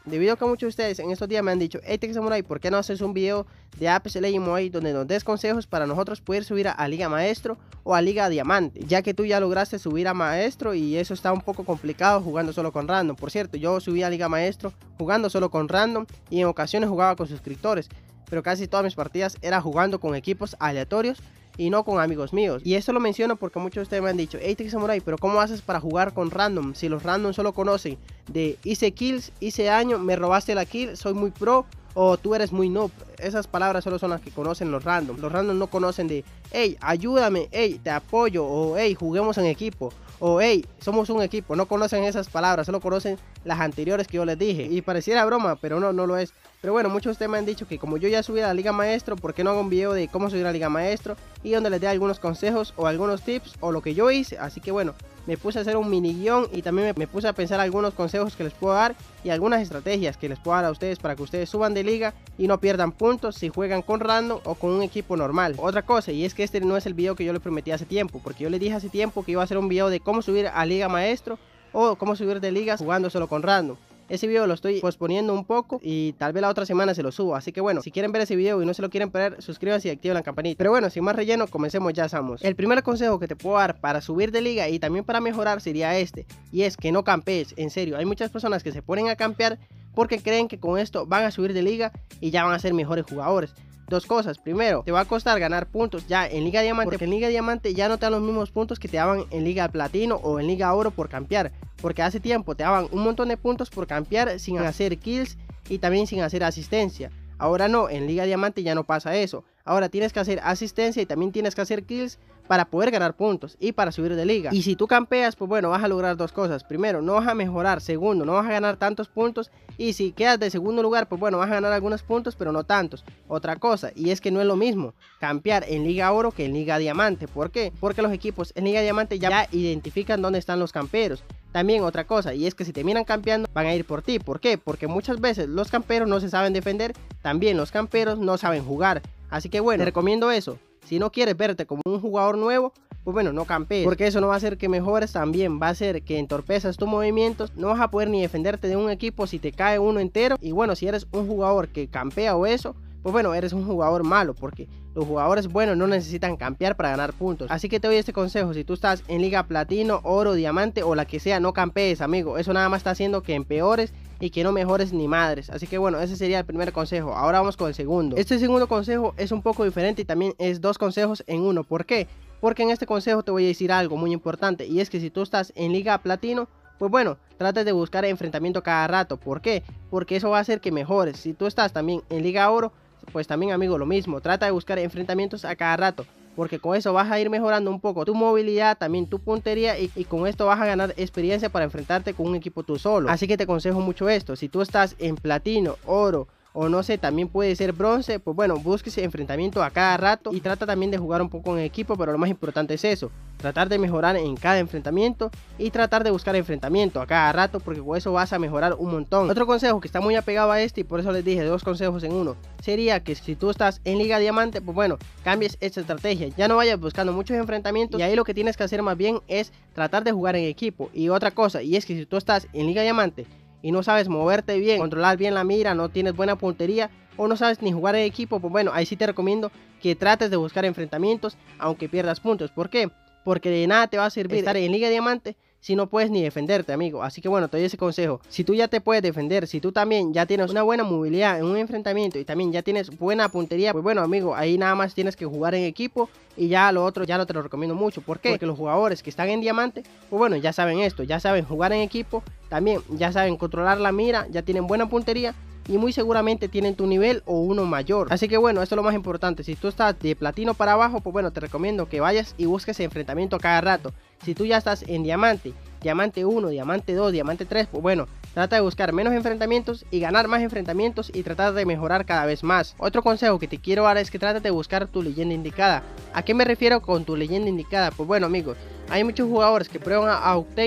debido a que muchos de ustedes en estos días me han dicho: hey Tech Samurai, ¿por qué no haces un video de Apex Legends Mobile donde nos des consejos para nosotros poder subir a Liga Maestro o a Liga Diamante? Ya que tú ya lograste subir a Maestro y eso está un poco complicado jugando solo con random. Por cierto, yo subí a Liga Maestro jugando solo con random y en ocasiones jugaba con suscriptores, pero casi todas mis partidas era jugando con equipos aleatorios y no con amigos míos. Y esto lo menciono porque muchos de ustedes me han dicho: hey Tech Samurai, pero ¿cómo haces para jugar con random? Si los random solo conocen de hice kills, hice daño, me robaste la kill, soy muy pro, o tú eres muy noob. Esas palabras solo son las que conocen los random. Los random no conocen de hey, ayúdame, hey, te apoyo, o hey, juguemos en equipo, o hey, somos un equipo. No conocen esas palabras, solo conocen las anteriores que yo les dije. Y pareciera broma, pero no lo es. Pero bueno, muchos de ustedes me han dicho que como yo ya subí a la Liga Maestro, ¿por qué no hago un video de cómo subir a la Liga Maestro? Y donde les dé algunos consejos o algunos tips o lo que yo hice. Así que bueno, me puse a hacer un mini guión y también me puse a pensar algunos consejos que les puedo dar y algunas estrategias que les puedo dar a ustedes para que ustedes suban de liga y no pierdan puntos si juegan con random o con un equipo normal. Otra cosa, y es que este no es el video que yo les prometí hace tiempo, porque yo les dije hace tiempo que iba a hacer un video de cómo subir a Liga Maestro o cómo subir de ligas jugando solo con random. Ese video lo estoy posponiendo un poco y tal vez la otra semana se lo subo. Así que bueno, si quieren ver ese video y no se lo quieren perder, suscríbanse y activen la campanita. Pero bueno, sin más relleno, comencemos ya, Samus. El primer consejo que te puedo dar para subir de liga y también para mejorar sería este. Y es que no campees, en serio. Hay muchas personas que se ponen a campear porque creen que con esto van a subir de liga y ya van a ser mejores jugadores. Dos cosas: primero, te va a costar ganar puntos ya en Liga Diamante, porque en Liga Diamante ya no te dan los mismos puntos que te daban en Liga Platino o en Liga Oro por campear, porque hace tiempo te daban un montón de puntos por campear sin hacer kills y también sin hacer asistencia. Ahora no, en Liga Diamante ya no pasa eso. Ahora tienes que hacer asistencia y también tienes que hacer kills para poder ganar puntos y para subir de liga. Y si tú campeas, pues bueno, vas a lograr dos cosas: primero, no vas a mejorar; segundo, no vas a ganar tantos puntos; y si quedas de segundo lugar, pues bueno, vas a ganar algunos puntos, pero no tantos. Otra cosa, y es que no es lo mismo campear en Liga Oro que en Liga Diamante. ¿Por qué? Porque los equipos en Liga Diamante ya identifican dónde están los camperos. También otra cosa, y es que si te miran campeando, van a ir por ti. ¿Por qué? Porque muchas veces los camperos no se saben defender, también los camperos no saben jugar. Así que bueno, te recomiendo eso. Si no quieres verte como un jugador nuevo, pues bueno, no campees, porque eso no va a hacer que mejores, también va a hacer que entorpezas tus movimientos. No vas a poder ni defenderte de un equipo si te cae uno entero. Y bueno, si eres un jugador que campea o eso, pues bueno, eres un jugador malo, porque los jugadores buenos no necesitan campear para ganar puntos. Así que te doy este consejo: si tú estás en Liga Platino, Oro, Diamante o la que sea, no campees, amigo. Eso nada más está haciendo que empeores y que no mejores ni madres. Así que bueno, ese sería el primer consejo. Ahora vamos con el segundo. Este segundo consejo es un poco diferente y también es dos consejos en uno. ¿Por qué? Porque en este consejo te voy a decir algo muy importante, y es que si tú estás en Liga Platino, pues bueno, trates de buscar enfrentamiento cada rato. ¿Por qué? Porque eso va a hacer que mejores. Si tú estás también en Liga Oro, pues también, amigo, lo mismo. Trata de buscar enfrentamientos a cada rato, porque con eso vas a ir mejorando un poco tu movilidad, también tu puntería, y con esto vas a ganar experiencia para enfrentarte con un equipo tú solo. Así que te aconsejo mucho esto: si tú estás en Platino, Oro o no sé, también puede ser bronce, pues bueno, busques enfrentamiento a cada rato y trata también de jugar un poco en equipo. Pero lo más importante es eso, tratar de mejorar en cada enfrentamiento y tratar de buscar enfrentamiento a cada rato, porque con eso vas a mejorar un montón. Otro consejo que está muy apegado a este, y por eso les dije dos consejos en uno, sería que si tú estás en Liga Diamante, pues bueno, cambies esta estrategia, ya no vayas buscando muchos enfrentamientos, y ahí lo que tienes que hacer más bien es tratar de jugar en equipo. Y otra cosa, y es que si tú estás en Liga Diamante y no sabes moverte bien, controlar bien la mira, no tienes buena puntería o no sabes ni jugar en equipo, pues bueno, ahí sí te recomiendo que trates de buscar enfrentamientos aunque pierdas puntos. ¿Por qué? Porque de nada te va a servir estar en Liga Diamante si no puedes ni defenderte, amigo. Así que bueno, te doy ese consejo: si tú ya te puedes defender, si tú también ya tienes una buena movilidad en un enfrentamiento y también ya tienes buena puntería, pues bueno, amigo, ahí nada más tienes que jugar en equipo, y ya lo otro ya no te lo recomiendo mucho. ¿Por qué? Porque los jugadores que están en Diamante, pues bueno, ya saben esto, ya saben jugar en equipo, también ya saben controlar la mira, ya tienen buena puntería y muy seguramente tienen tu nivel o uno mayor. Así que bueno, esto es lo más importante: si tú estás de platino para abajo, pues bueno, te recomiendo que vayas y busques enfrentamiento a cada rato. Si tú ya estás en diamante, diamante 1, diamante 2, diamante 3, pues bueno, trata de buscar menos enfrentamientos y ganar más enfrentamientos y tratar de mejorar cada vez más. Otro consejo que te quiero dar es que trata de buscar tu leyenda indicada. ¿A qué me refiero con tu leyenda indicada? Pues bueno, amigos, hay muchos jugadores que prueban a Octane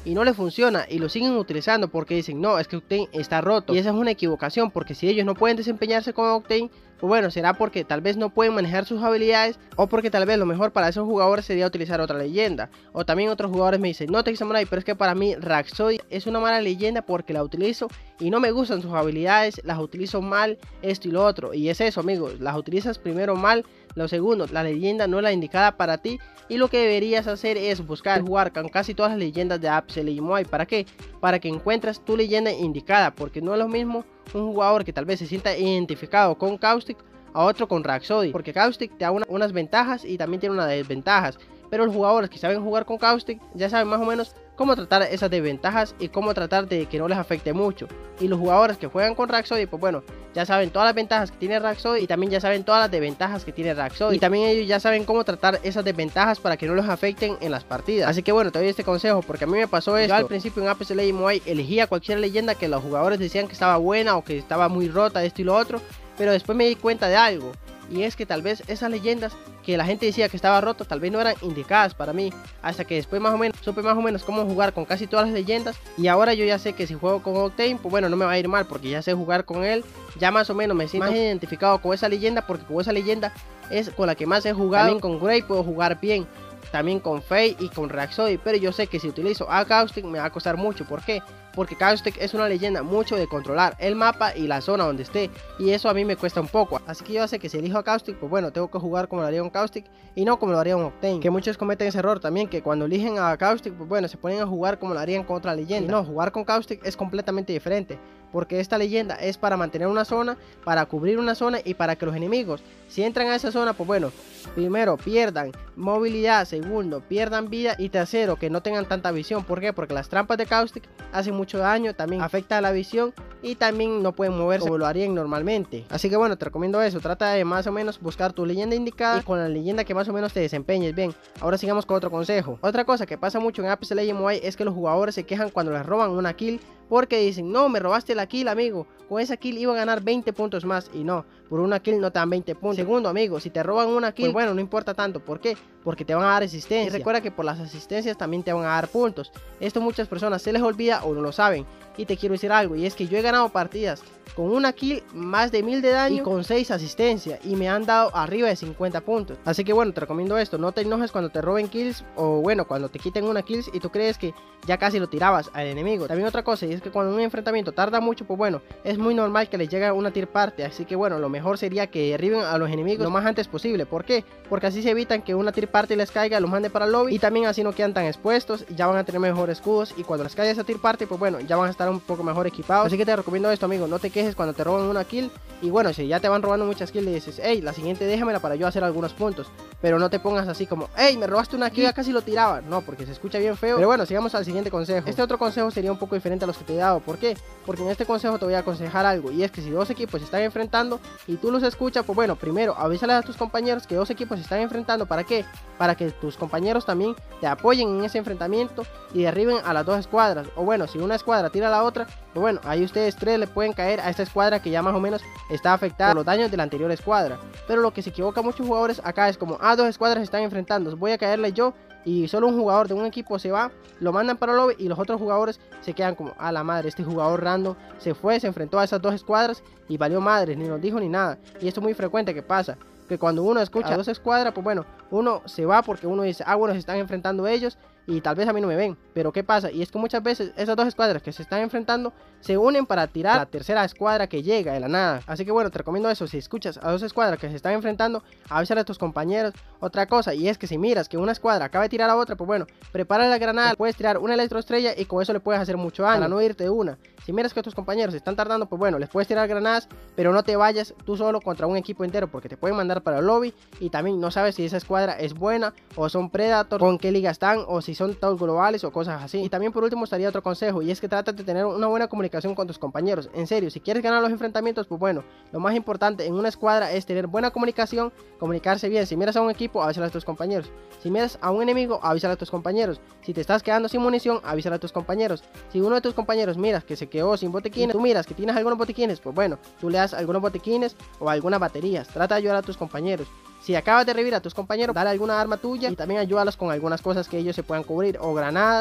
y no le funciona y lo siguen utilizando porque dicen no, es que Octane está roto, y esa es una equivocación, porque si ellos no pueden desempeñarse con Octane, pues bueno, será porque tal vez no pueden manejar sus habilidades, o porque tal vez lo mejor para esos jugadores sería utilizar otra leyenda. O también otros jugadores me dicen, no, Samurai, pero es que para mí Rhapsody es una mala leyenda porque la utilizo y no me gustan sus habilidades, las utilizo mal, esto y lo otro. Y es eso, amigos, las utilizas primero mal, lo segundo, la leyenda no es la indicada para ti, y lo que deberías hacer es buscar jugar con casi todas las leyendas de Apex Legends Mobile. ¿Para qué? Para que encuentres tu leyenda indicada, porque no es lo mismo un jugador que tal vez se sienta identificado con Caustic a otro con Rhapsody, porque Caustic te da unas ventajas y también tiene unas desventajas, pero los jugadores que saben jugar con Caustic ya saben más o menos cómo tratar esas desventajas y cómo tratar de que no les afecte mucho. Y los jugadores que juegan con Rhapsody, pues bueno, ya saben todas las ventajas que tiene Rhapsody y también ya saben todas las desventajas que tiene Rhapsody, y también ellos ya saben cómo tratar esas desventajas para que no los afecten en las partidas. Así que bueno, te doy este consejo porque a mí me pasó esto. Yo al principio en Apex Legends Mobile elegía cualquier leyenda que los jugadores decían que estaba buena o que estaba muy rota, esto y lo otro, pero después me di cuenta de algo, y es que tal vez esas leyendas que la gente decía que estaba roto tal vez no eran indicadas para mí, hasta que después más o menos supe más o menos cómo jugar con casi todas las leyendas, y ahora yo ya sé que si juego con Octane, pues bueno, no me va a ir mal porque ya sé jugar con él, ya más o menos me siento más identificado con esa leyenda, porque con esa leyenda es con la que más he jugado. También con Grey puedo jugar bien, también con Faye y con Rhapsody, pero yo sé que si utilizo a Caustic me va a costar mucho. ¿Por qué? Porque Caustic es una leyenda mucho de controlar el mapa y la zona donde esté, y eso a mí me cuesta un poco. Así que yo sé que si elijo a Caustic, pues bueno, tengo que jugar como lo haría un Caustic y no como lo haría un Octane, que muchos cometen ese error también, que cuando eligen a Caustic, pues bueno, se ponen a jugar como lo harían con otra leyenda. Y no, jugar con Caustic es completamente diferente, porque esta leyenda es para mantener una zona, para cubrir una zona y para que los enemigos, si entran a esa zona, pues bueno, primero pierdan movilidad, segundo pierdan vida, y tercero que no tengan tanta visión. ¿Por qué? Porque las trampas de Caustic hacen mucho daño, también afecta a la visión y también no pueden moverse como lo harían normalmente. Así que bueno, te recomiendo eso, trata de más o menos buscar tu leyenda indicada y con la leyenda que más o menos te desempeñes bien. Ahora sigamos con otro consejo. Otra cosa que pasa mucho en Apex Legends Mobile es que los jugadores se quejan cuando les roban una kill, porque dicen, no, me robaste la kill, amigo, con esa kill iba a ganar 20 puntos más, y no, por una kill no te dan 20 puntos. Segundo, amigo, si te roban una kill, pues bueno, no importa tanto. ¿Por qué? Porque te van a dar asistencia, y recuerda que por las asistencias también te van a dar puntos. Esto muchas personas se les olvida o no lo saben. Y te quiero decir algo, y es que yo he ganado partidas con una kill, más de 1000 de daño y con 6 asistencias, y me han dado arriba de 50 puntos. Así que bueno, te recomiendo esto, no te enojes cuando te roben kills, o bueno, cuando te quiten una kill y tú crees que ya casi lo tirabas al enemigo. También otra cosa, y es que cuando un enfrentamiento tarda mucho, pues bueno, es muy normal que les llegue una tier party. Así que bueno, lo mejor sería que derriben a los enemigos lo más antes posible. ¿Por qué? Porque así se evitan que una tier party les caiga, los mande para el lobby, y también así no quedan tan expuestos y ya van a tener mejores escudos, y cuando les caiga esa tier party, pues bueno, ya van a estar un poco mejor equipados. Así que te recomiendo esto, amigo, no te quejes cuando te roban una kill, y bueno, si ya te van robando muchas kills, le dices, hey, la siguiente déjamela para yo hacer algunos puntos, pero no te pongas así como, hey, me robaste una kill, ya casi lo tiraba, no, porque se escucha bien feo. Pero bueno, sigamos al siguiente consejo. Este otro consejo sería un poco diferente a los que te he dado. ¿Por qué? Porque en este consejo te voy a aconsejar algo, y es que si dos equipos se están enfrentando y tú los escuchas, pues bueno, primero avísales a tus compañeros que dos equipos se están enfrentando. ¿Para qué? Para que tus compañeros también te apoyen en ese enfrentamiento y derriben a las dos escuadras. O bueno, si una escuadra tira a la otra, pues bueno, ahí ustedes tres le pueden caer a esta escuadra que ya más o menos está afectada por los daños de la anterior escuadra. Pero lo que se equivoca muchos jugadores acá es como, dos escuadras se están enfrentando, voy a caerle yo, y solo un jugador de un equipo se va, lo mandan para el lobby, y los otros jugadores se quedan como, a la madre, este jugador random se fue, se enfrentó a esas dos escuadras y valió madres, ni nos dijo ni nada. Y esto es muy frecuente que pasa, que cuando uno escucha a dos escuadras, pues bueno, uno se va porque uno dice, bueno, se están enfrentando ellos y tal vez a mí no me ven. Pero ¿qué pasa? Y es que muchas veces esas dos escuadras que se están enfrentando se unen para tirar a la tercera escuadra que llega de la nada. Así que bueno, te recomiendo eso. Si escuchas a dos escuadras que se están enfrentando, avísale a tus compañeros. Otra cosa, y es que si miras que una escuadra acaba de tirar a otra, pues bueno, prepara la granada, puedes tirar una electroestrella y con eso le puedes hacer mucho daño para no irte de una. Si miras que tus compañeros están tardando, pues bueno, les puedes tirar granadas, pero no te vayas tú solo contra un equipo entero, porque te pueden mandar para el lobby y también no sabes si esa escuadra es buena o son Predator, con qué liga están, o si son top globales o cosas así. Y también por último estaría otro consejo, y es que trata de tener una buena comunicación con tus compañeros. En serio, si quieres ganar los enfrentamientos, pues bueno, lo más importante en una escuadra es tener buena comunicación, comunicarse bien. Si miras a un equipo, avísale a tus compañeros. Si miras a un enemigo, avísale a tus compañeros. Si te estás quedando sin munición, avísale a tus compañeros. Si uno de tus compañeros miras que se quedó sin botiquines, tú miras que tienes algunos botiquines, pues bueno, tú le das algunos botiquines o algunas baterías. Trata de ayudar a tus compañeros. Si acabas de revivir a tus compañeros, dale alguna arma tuya y también ayúdalos con algunas cosas que ellos se puedan cubrir, o granadas,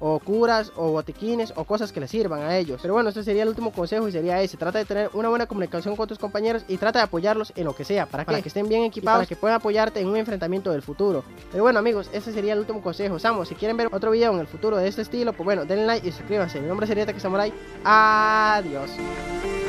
o curas o botiquines o cosas que les sirvan a ellos. Pero bueno, este sería el último consejo y sería ese: trata de tener una buena comunicación con tus compañeros y trata de apoyarlos en lo que sea, para que estén bien equipados, para que puedan apoyarte en un enfrentamiento del futuro. Pero bueno amigos, ese sería el último consejo. Samo, si quieren ver otro video en el futuro de este estilo, pues bueno, denle like y suscríbanse. Mi nombre es Serieta Samurai. Adiós.